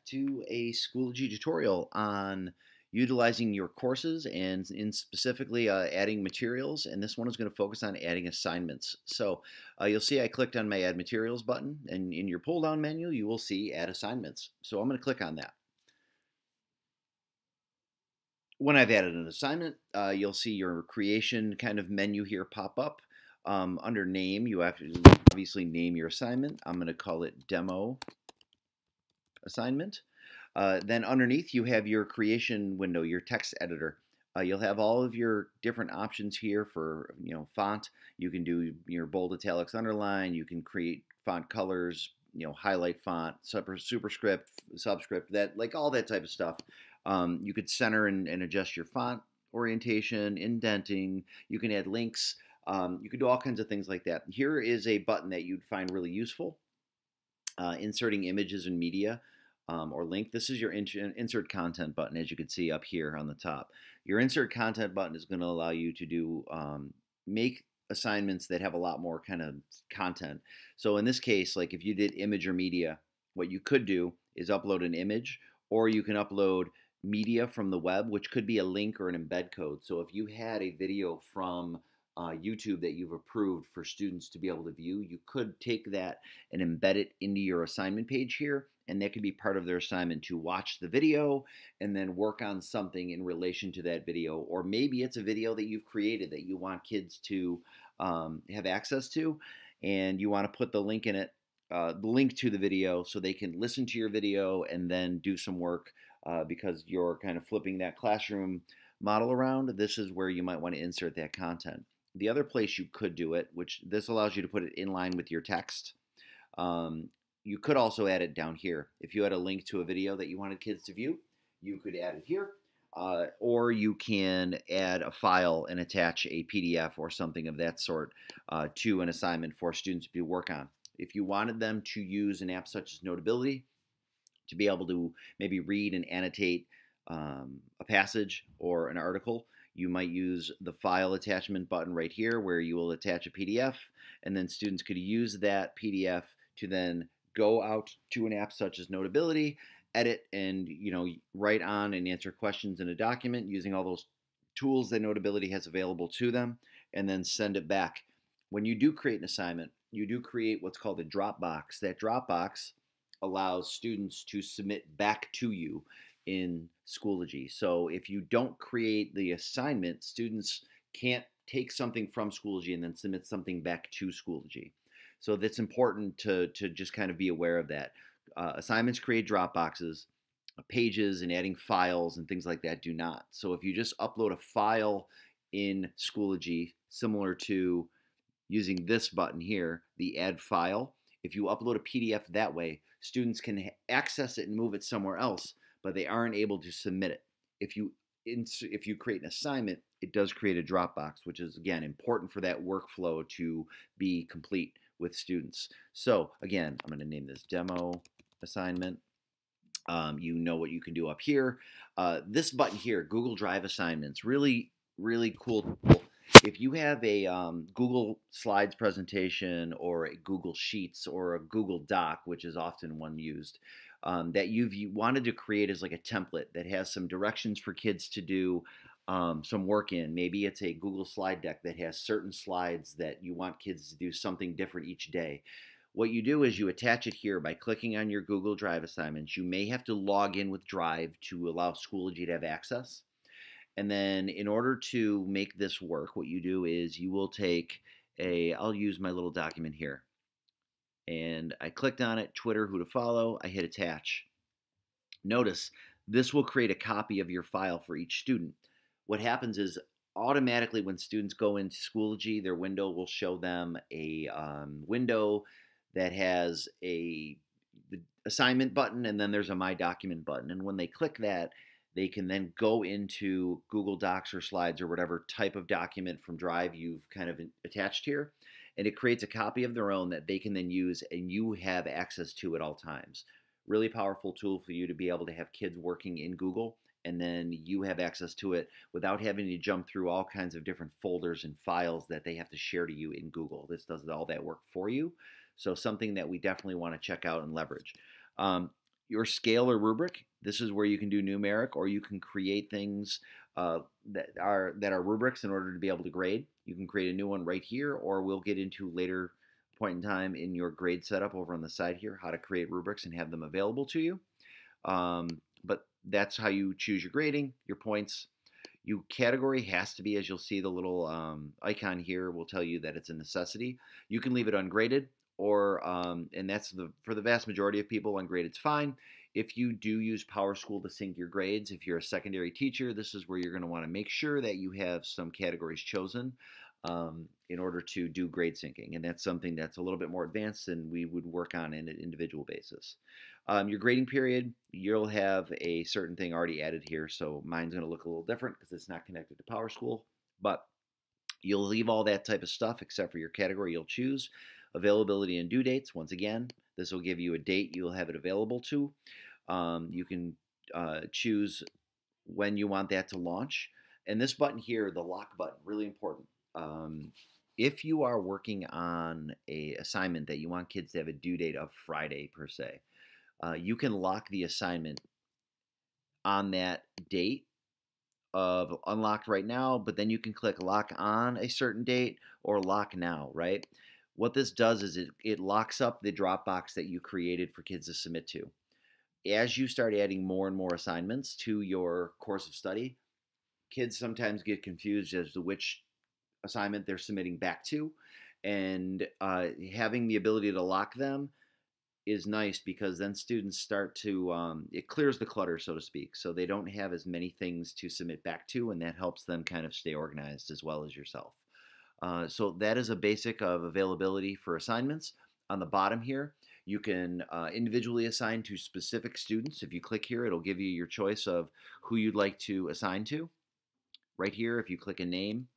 to a Schoology tutorial on utilizing your courses and in specifically adding materials, and this one is going to focus on adding assignments. So you'll see I clicked on my Add Materials button, and in your pull-down menu you will see Add Assignments. So I'm going to click on that. When I've added an assignment, you'll see your creation kind of menu here pop up. Under name, you have to obviously name your assignment. I'm going to call it Demo Assignment. Then underneath you have your creation window, your text editor. You'll have all of your different options here for font. You can do your bold, italics, underline. You can create font colors, highlight font, superscript, subscript, that like all that type of stuff. You could center and adjust your font orientation, indenting. You can add links. You can do all kinds of things like that. Here is a button that you'd find really useful. Inserting images and media. Or link. This is your insert content button, as you can see up here on the top. Your insert content button is going to allow you to do make assignments that have a lot more kind of content. So in this case, like if you did image or media, what you could do is upload an image, or you can upload media from the web, which could be a link or an embed code. So if you had a video from YouTube that you've approved for students to be able to view, you could take that and embed it into your assignment page here, and that could be part of their assignment to watch the video and then work on something in relation to that video. Or maybe it's a video that you've created that you want kids to have access to, and you want to put the link in it, the link to the video, so they can listen to your video and then do some work because you're kind of flipping that classroom model around. This is where you might want to insert that content. The other place you could do it, which this allows you to put it in line with your text, you could also add it down here. If you had a link to a video that you wanted kids to view, you could add it here. Or you can add a file and attach a PDF or something of that sort to an assignment for students to work on. If you wanted them to use an app such as Notability to be able to maybe read and annotate a passage or an article, you might use the file attachment button right here, where you will attach a PDF, and then students could use that PDF to then go out to an app such as Notability, edit, and write on and answer questions in a document using all those tools that Notability has available to them, and then send it back. When you do create an assignment, you do create what's called a Dropbox. That Dropbox allows students to submit back to you in Schoology. So if you don't create the assignment, students can't take something from Schoology and then submit something back to Schoology. So that's important to just kind of be aware of that. Assignments create Dropboxes, pages and adding files and things like that do not. So if you just upload a file in Schoology, similar to using this button here, the Add File, if you upload a PDF that way, students can access it and move it somewhere else, but they aren't able to submit it. If you create an assignment, it does create a Dropbox, which is, again, important for that workflow to be complete with students. So again, I'm going to name this Demo Assignment. You know what you can do up here. This button here, Google Drive Assignments, really, really cool tool. If you have a Google Slides presentation or a Google Sheets or a Google Doc, which is often one used, that you wanted to create as like a template that has some directions for kids to do some work in. Maybe it's a Google slide deck that has certain slides that you want kids to do something different each day. What you do is you attach it here by clicking on your Google Drive assignments. You may have to log in with Drive to allow Schoology to have access. And then in order to make this work, what you do is you will take I'll use my little document here. And I clicked on it, Twitter, who to follow, I hit attach. Notice this will create a copy of your file for each student. What happens is automatically when students go into Schoology, their window will show them a window that has the assignment button, and then there's a My Document button. And when they click that, they can then go into Google Docs or Slides or whatever type of document from Drive you've kind of attached here, and it creates a copy of their own that they can then use, and you have access to at all times. Really powerful tool for you to be able to have kids working in Google, and then you have access to it without having to jump through all kinds of different folders and files that they have to share to you in Google. This does all that work for you. So something that we definitely want to check out and leverage. your scale or rubric. This is where you can do numeric, or you can create things uh, that are rubrics in order to be able to grade. You can create a new one right here, or we'll get into later point in time in your grade setup over on the side here how to create rubrics and have them available to you. But that's how you choose your grading, your points. You category has to be, as you'll see, the little icon here will tell you that it's a necessity. You can leave it ungraded, or and that's for the vast majority of people, ungraded's fine. If you do use PowerSchool to sync your grades, if you're a secondary teacher, this is where you're going to want to make sure that you have some categories chosen in order to do grade syncing, and that's something that's a little bit more advanced and we would work on in an individual basis. Your grading period, you'll have a certain thing already added here, so mine's going to look a little different because it's not connected to PowerSchool, but you'll leave all that type of stuff except for your category you'll choose. Availability and due dates, once again, this will give you a date you'll have it available to. You can choose when you want that to launch. And this button here, the lock button, really important. If you are working on a assignment that you want kids to have a due date of Friday per se, you can lock the assignment on that date of unlocked right now, but then you can click lock on a certain date or lock now, right? What this does is it locks up the Dropbox that you created for kids to submit to. As you start adding more and more assignments to your course of study, kids sometimes get confused as to which assignment they're submitting back to, and having the ability to lock them is nice because then students start to it clears the clutter, so to speak, so they don't have as many things to submit back to, and that helps them kind of stay organized as well as yourself. So that is a basic of availability for assignments. On the bottom here, you can individually assign to specific students. If you click here, it'll give you your choice of who you'd like to assign to. Right here, if you click a name,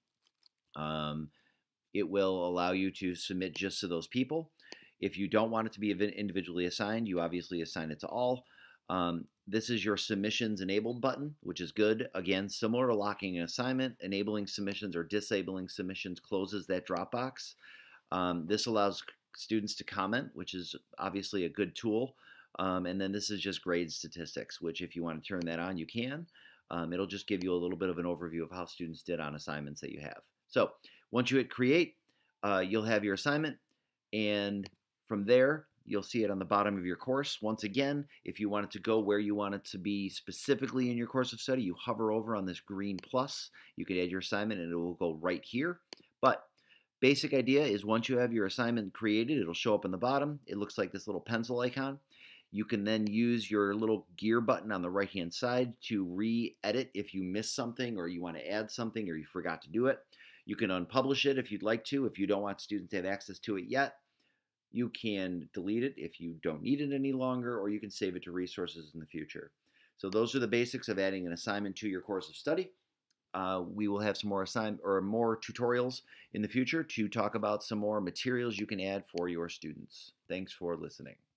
it will allow you to submit just to those people. If you don't want it to be individually assigned, you obviously assign it to all. This is your submissions enabled button, which is good. Again, similar to locking an assignment, enabling submissions or disabling submissions closes that Dropbox. This allows students to comment, which is obviously a good tool. And then this is just grade statistics, which if you want to turn that on, you can. It'll just give you a little bit of an overview of how students did on assignments that you have. So once you hit create, you'll have your assignment, and from there, you'll see it on the bottom of your course. Once again, if you want it to go where you want it to be specifically in your course of study, you hover over on this green plus. You can add your assignment and it will go right here. But basic idea is once you have your assignment created, it'll show up on the bottom. It looks like this little pencil icon. You can then use your little gear button on the right-hand side to re-edit if you missed something or you want to add something or you forgot to do it. You can unpublish it if you'd like to. If you don't want students to have access to it yet, you can delete it if you don't need it any longer, or you can save it to resources in the future. So those are the basics of adding an assignment to your course of study. We will have some more more tutorials in the future to talk about some more materials you can add for your students. Thanks for listening.